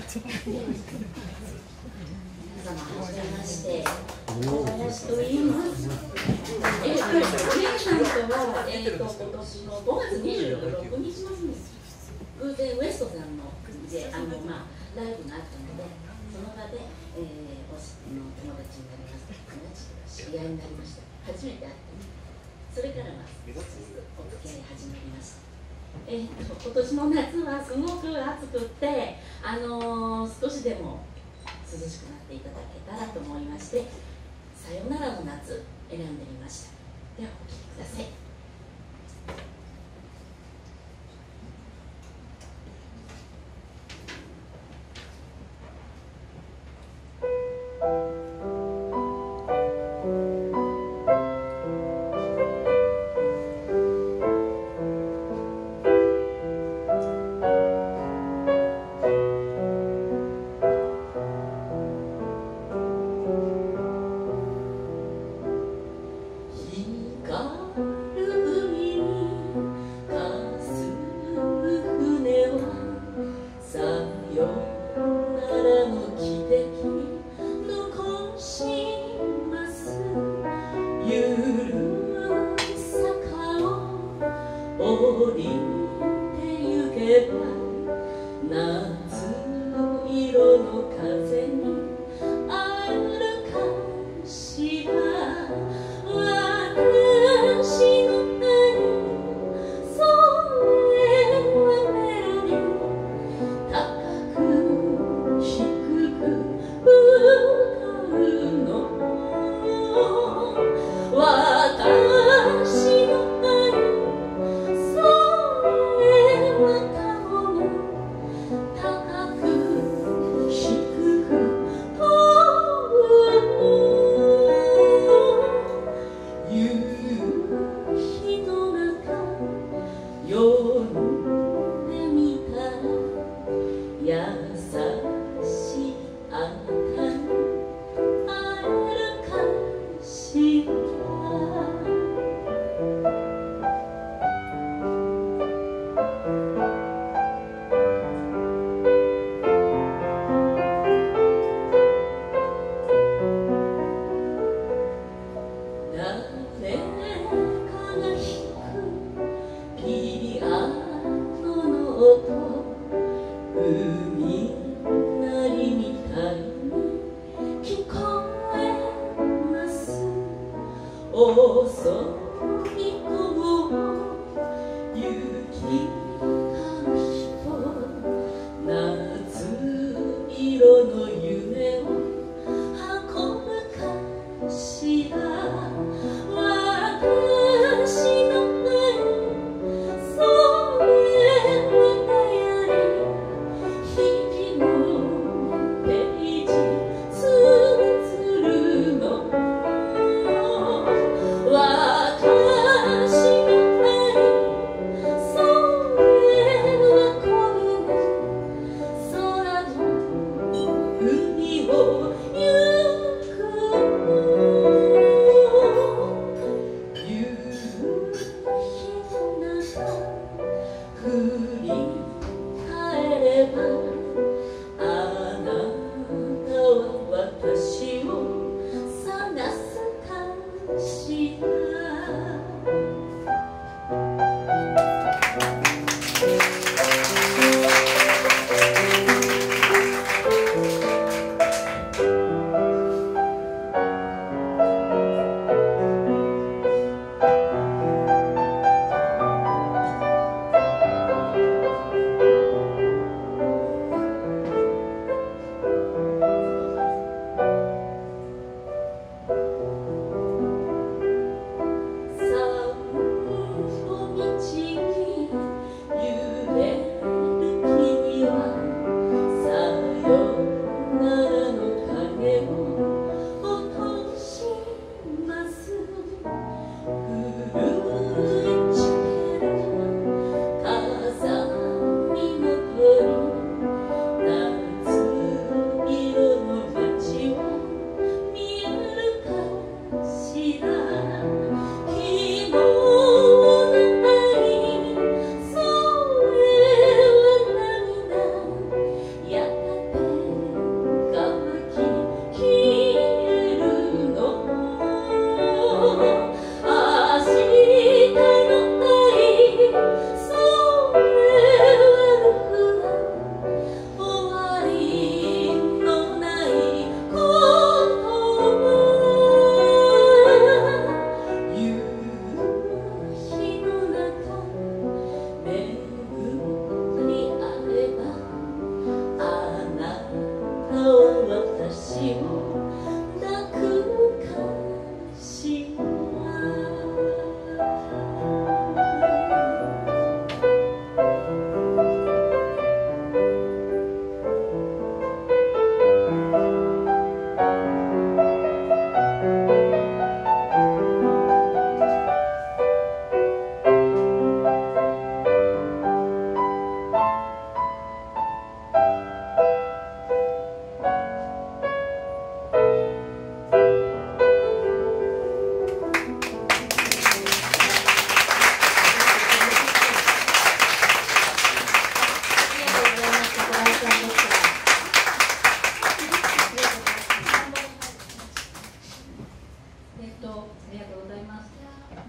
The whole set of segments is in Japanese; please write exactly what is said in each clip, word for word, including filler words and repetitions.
はじめまして、小林と言います。えっと、お姉さんとは、えっと、今年のごがつにじゅうろくにちの日に偶然ウエストさんので、あの、まあ、ライブがあったので、その場で、えー、おしの友達になりました。友達と知り合いになりました。初めて会って、それからは、お付き合い始まりました。えー、と今年の夏はすごく暑くってあのー、少しでも涼しくなっていただけたらと思いまして「さよならの夏」選んでみました。ではお聴きください。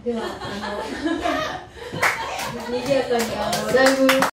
ではあの賑やかにあのライブ